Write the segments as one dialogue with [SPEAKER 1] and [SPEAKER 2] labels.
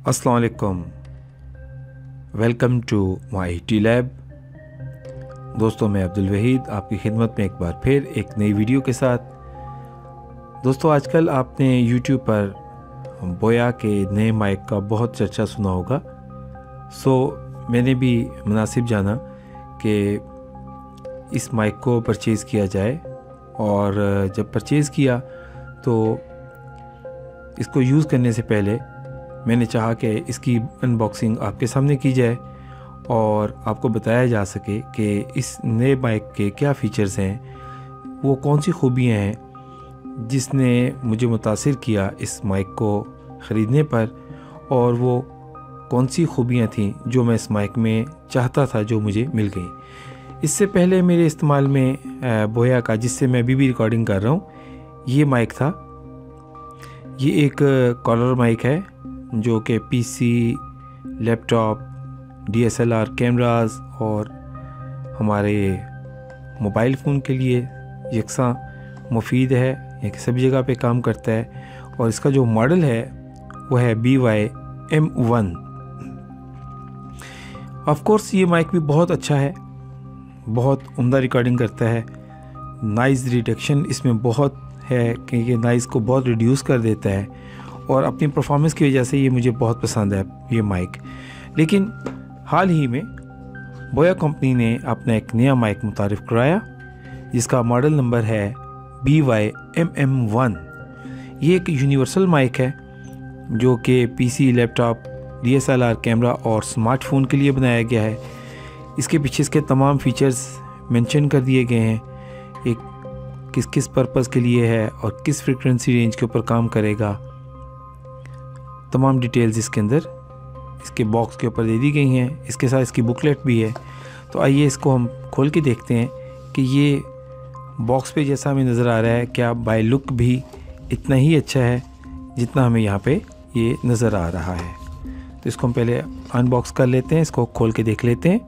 [SPEAKER 1] अस्सलाम वालेकुम, welcome to my T lab. दोस्तों, मैं अब्दुल वहीद आपकी खिदमत में एक बार फिर एक नई वीडियो के साथ। दोस्तों, आजकल आपने YouTube पर बोया के नए माइक का बहुत चर्चा सुना होगा। मैंने भी मुनासिब जाना कि इस माइक को परचेज़ किया जाए, और जब परचेज़ किया तो इसको यूज़ करने से पहले मैंने चाहा कि इसकी अनबॉक्सिंग आपके सामने की जाए और आपको बताया जा सके कि इस नए माइक के क्या फ़ीचर्स हैं, वो कौन सी खूबियाँ हैं जिसने मुझे मुतासिर किया इस माइक को ख़रीदने पर, और वो कौन सी खूबियाँ थीं जो मैं इस माइक में चाहता था जो मुझे मिल गई। इससे पहले मेरे इस्तेमाल में बोया का, जिससे मैं अभी भी रिकॉर्डिंग कर रहा हूँ, ये माइक था। ये एक कॉलर माइक है जो कि पीसी, लैपटॉप, DSLR कैमरास और हमारे मोबाइल फ़ोन के लिए यकसा मुफीद है, ये सभी जगह पे काम करता है। और इसका जो मॉडल है वो है BY-M1। ऑफ कोर्स ये माइक भी बहुत अच्छा है, बहुत उम्दा रिकॉर्डिंग करता है। नॉइज़ रिडक्शन इसमें बहुत है कि ये नॉइज़ को बहुत रिड्यूस कर देता है, और अपनी परफॉर्मेंस की वजह से ये मुझे बहुत पसंद है ये माइक। लेकिन हाल ही में बोया कंपनी ने अपना एक नया माइक मुतारिफ़ कराया जिसका मॉडल नंबर है BY-MM1। ये एक यूनिवर्सल माइक है जो कि पीसी, लैपटॉप, DSLR कैमरा और स्मार्टफोन के लिए बनाया गया है। इसके पीछे इसके तमाम फीचर्स मेंशन कर दिए गए हैं, एक किस पर्पज़ के लिए है और किस फ्रीक्वेंसी रेंज के ऊपर काम करेगा। तमाम डिटेल्स इसके अंदर इसके बॉक्स के ऊपर दे दी गई हैं। इसके साथ इसकी बुकलेट भी है। तो आइए इसको हम खोल के देखते हैं कि ये बॉक्स पे जैसा हमें नज़र आ रहा है, क्या बाय लुक भी इतना ही अच्छा है जितना हमें यहाँ पे ये नज़र आ रहा है। तो इसको हम पहले अनबॉक्स कर लेते हैं, इसको खोल के देख लेते हैं।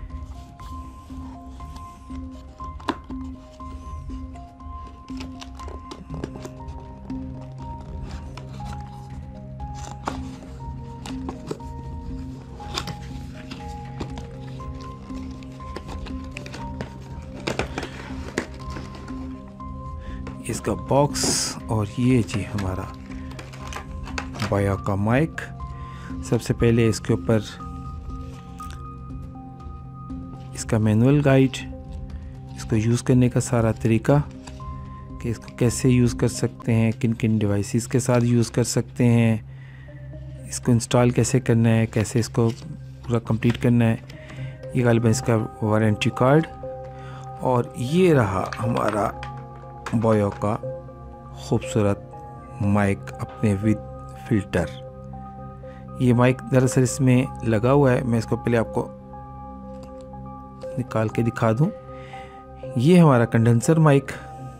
[SPEAKER 1] इसका बॉक्स, और ये जी हमारा बोया का माइक। सबसे पहले इसके ऊपर इसका मैनुअल गाइड, इसको यूज़ करने का सारा तरीका कि इसको कैसे यूज़ कर सकते हैं, किन किन डिवाइसेस के साथ यूज़ कर सकते हैं, इसको इंस्टॉल कैसे करना है, कैसे इसको पूरा कंप्लीट करना है। ये गालिबन इसका वारंटी कार्ड, और ये रहा हमारा बोया का खूबसूरत माइक अपने विद फ़िल्टर। ये माइक दरअसल इसमें लगा हुआ है, मैं इसको पहले आपको निकाल के दिखा दूं। ये हमारा condenser mike,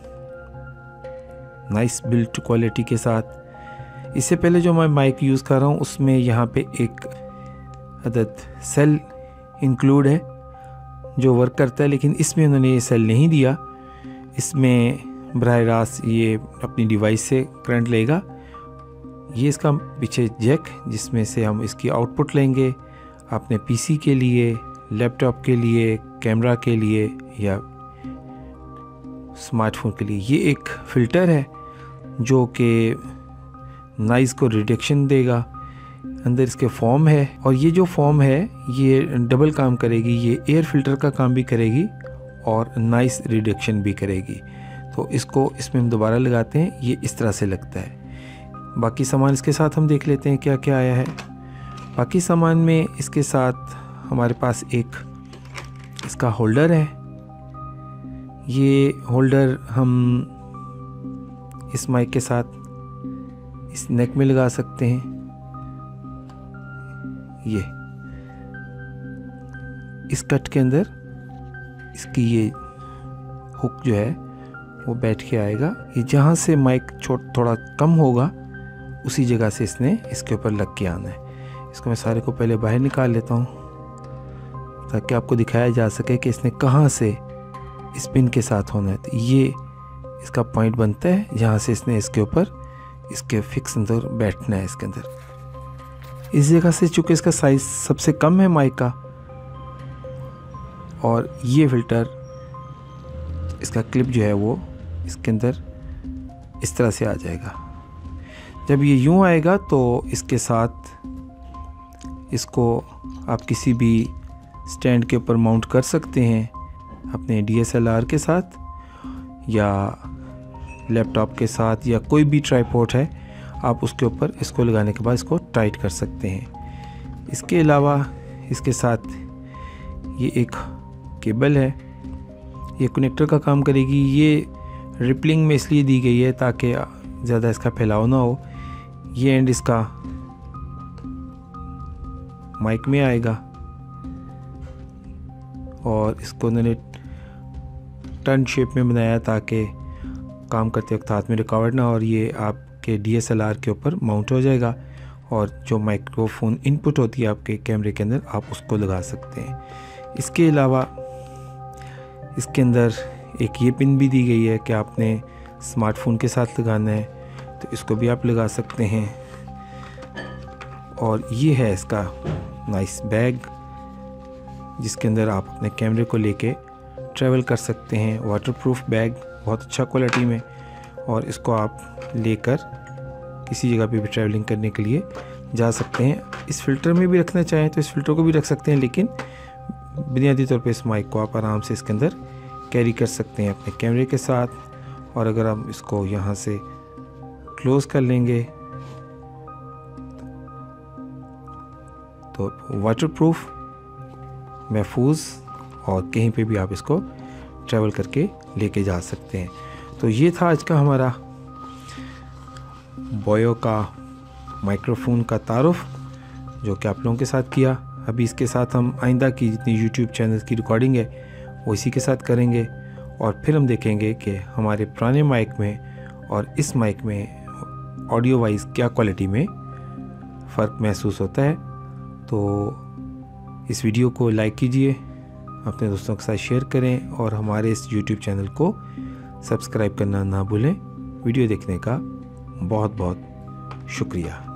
[SPEAKER 1] nice build quality के साथ। इससे पहले जो मैं माइक यूज़ कर रहा हूँ उसमें यहाँ पे एक अदद सेल इंक्लूड है जो वर्क करता है, लेकिन इसमें उन्होंने ये सेल नहीं दिया। इसमें बराह रास्त ये अपनी डिवाइस से करंट लेगा। ये इसका पीछे जैक जिसमें से हम इसकी आउटपुट लेंगे अपने पीसी के लिए, लैपटॉप के लिए, कैमरा के लिए या स्मार्टफोन के लिए। ये एक फ़िल्टर है जो कि नॉइज़ को रिडक्शन देगा। अंदर इसके फॉर्म है, और ये जो फॉर्म है ये डबल काम करेगी, ये एयर फिल्टर का काम भी करेगी और नॉइज़ रिडक्शन भी करेगी। तो इसको इसमें हम दोबारा लगाते हैं, ये इस तरह से लगता है। बाकी सामान इसके साथ हम देख लेते हैं क्या क्या आया है। बाकी सामान में इसके साथ हमारे पास एक इसका होल्डर है। ये होल्डर हम इस माइक के साथ इस नेक में लगा सकते हैं। ये इस कट के अंदर इसकी ये हुक जो है वो बैठ के आएगा। ये जहाँ से माइक थोड़ा कम होगा उसी जगह से इसने इसके ऊपर लग के आना है। इसको मैं सारे को पहले बाहर निकाल लेता हूँ ताकि आपको दिखाया जा सके कि इसने कहाँ से इस पिन के साथ होना है। तो ये इसका पॉइंट बनता है जहाँ से इसने इसके ऊपर इसके फिक्स अंदर बैठना है इसके अंदर। इस जगह से चूँकि इसका साइज़ सबसे कम है माइक का, और ये फ़िल्टर इसका क्लिप जो है वो इसके अंदर इस तरह से आ जाएगा। जब ये यूँ आएगा तो इसके साथ इसको आप किसी भी स्टैंड के ऊपर माउंट कर सकते हैं अपने DSLR के साथ या लैपटॉप के साथ, या कोई भी ट्राइपॉड है आप उसके ऊपर इसको लगाने के बाद इसको टाइट कर सकते हैं। इसके अलावा इसके साथ ये एक केबल है, ये कनेक्टर का काम करेगी। ये रिपलिंग में इसलिए दी गई है ताकि ज़्यादा इसका फैलाव ना हो। ये एंड इसका माइक में आएगा और इसको उन्होंने टर्न शेप में बनाया ताकि काम करते वक्त हाथ में रुकावट ना हो, और ये आपके DSLR के ऊपर माउंट हो जाएगा। और जो माइक्रोफोन इनपुट होती है आपके कैमरे के अंदर, आप उसको लगा सकते हैं। इसके अलावा इसके अंदर एक ये पिन भी दी गई है कि आपने स्मार्टफोन के साथ लगाना है तो इसको भी आप लगा सकते हैं। और ये है इसका नाइस बैग, जिसके अंदर आप अपने कैमरे को लेके ट्रैवल कर सकते हैं। वाटरप्रूफ बैग, बहुत अच्छा क्वालिटी में, और इसको आप लेकर किसी जगह पे भी ट्रैवलिंग करने के लिए जा सकते हैं। इस फ़िल्टर में भी रखना चाहें तो इस फ़िल्टर को भी रख सकते हैं, लेकिन बुनियादी तौर पे इस माइक को आप आराम से इसके अंदर कैरी कर सकते हैं अपने कैमरे के साथ। और अगर हम इसको यहाँ से क्लोज़ कर लेंगे तो वाटरप्रूफ, महफूज, और कहीं पे भी आप इसको ट्रैवल करके लेके जा सकते हैं। तो ये था आज का हमारा बोयो का माइक्रोफोन का तारुफ, जो कि आप लोगों के साथ किया। अभी इसके साथ हम आइंदा की जितनी यूट्यूब चैनल की रिकॉर्डिंग है वो इसी के साथ करेंगे, और फिर हम देखेंगे कि हमारे पुराने माइक में और इस माइक में ऑडियो वाइज क्या क्वालिटी में फ़र्क महसूस होता है। तो इस वीडियो को लाइक कीजिए, अपने दोस्तों के साथ शेयर करें, और हमारे इस यूट्यूब चैनल को सब्सक्राइब करना ना भूलें। वीडियो देखने का बहुत बहुत शुक्रिया।